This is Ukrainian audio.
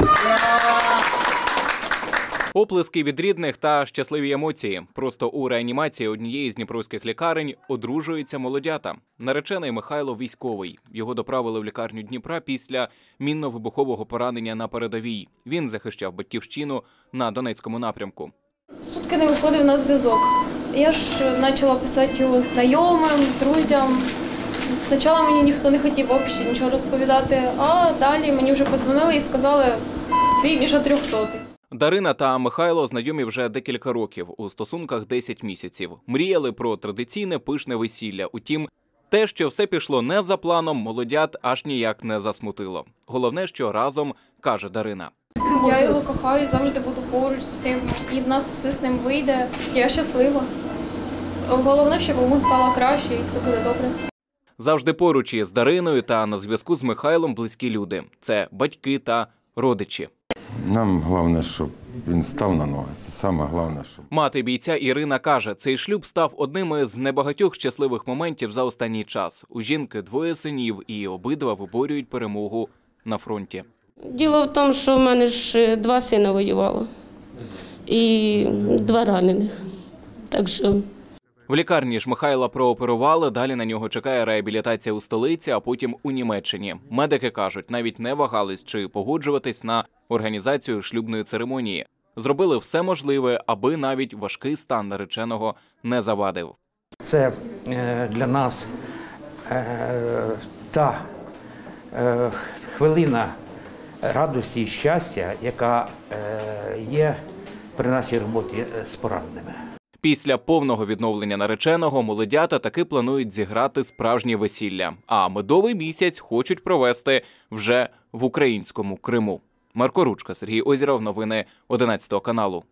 Оплески від рідних та щасливі емоції. Просто у реанімації однієї з дніпровських лікарень одружуються молодята. Наречений Михайло військовий. Його доправили в лікарню Дніпра після мінно-вибухового поранення на передовій. Він захищав батьківщину на Донецькому напрямку. Сутки не виходив на зв'язок. Я ж почала писати його знайомим, друзям. Спочатку мені ніхто не хотів взагалі нічого розповідати, а далі мені вже подзвонили і сказали, твій більше 300. Дарина та Михайло знайомі вже декілька років, у стосунках 10 місяців. Мріяли про традиційне пишне весілля. Утім, те, що все пішло не за планом, молодят аж ніяк не засмутило. Головне, що разом, каже Дарина. Я його кохаю, завжди буду поруч з ним, і в нас все з ним вийде. Я щаслива. Головне, щоб йому стало краще і все буде добре. Завжди поруч із Дариною та на зв'язку з Михайлом близькі люди. Це батьки та родичі. Нам головне, щоб він став на ноги. Це саме головне, щоб... Мати бійця Ірина каже, цей шлюб став одним із небагатьох щасливих моментів за останній час. У жінки 2 синів і обидва виборюють перемогу на фронті. Діло в тому, що в мене ж 2 сина воювало і 2 ранених. Так що... В лікарні ж Михайла прооперували, далі на нього чекає реабілітація у столиці, а потім у Німеччині. Медики кажуть, навіть не вагались, чи погоджуватись на організацію шлюбної церемонії. Зробили все можливе, аби навіть важкий стан нареченого не завадив. Це для нас та хвилина радості і щастя, яка є при нашій роботі з пораненими. Після повного відновлення нареченого молодята таки планують зіграти справжнє весілля. А медовий місяць хочуть провести вже в українському Криму. Марко Ручка, Сергій Озєров, новини 11 каналу.